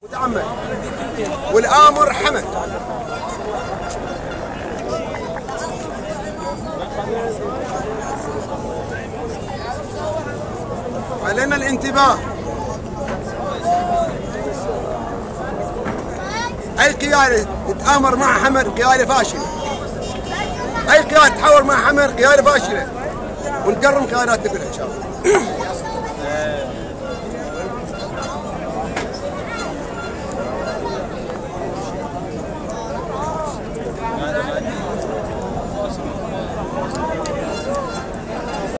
متعمد والآمر حمد. علينا الانتباه. أي قيادة تتآمر مع حمد قيادة فاشلة. أي قيادة تحاور مع حمد قيادة فاشلة. ونكرم قيادات نبيلها إن شاء الله.